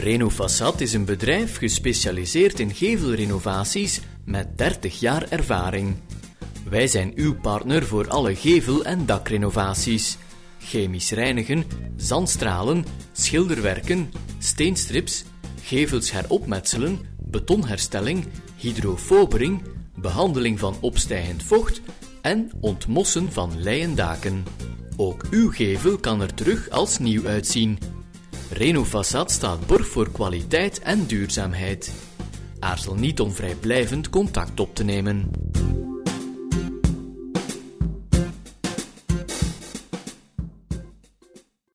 Renofaçade is een bedrijf gespecialiseerd in gevelrenovaties met 30 jaar ervaring. Wij zijn uw partner voor alle gevel- en dakrenovaties. Chemisch reinigen, zandstralen, schilderwerken, steenstrips, gevels heropmetselen, betonherstelling, hydrofobering, behandeling van opstijgend vocht en ontmossen van leien daken. Ook uw gevel kan er terug als nieuw uitzien. Renofaçade staat borg voor kwaliteit en duurzaamheid. Aarzel niet om vrijblijvend contact op te nemen.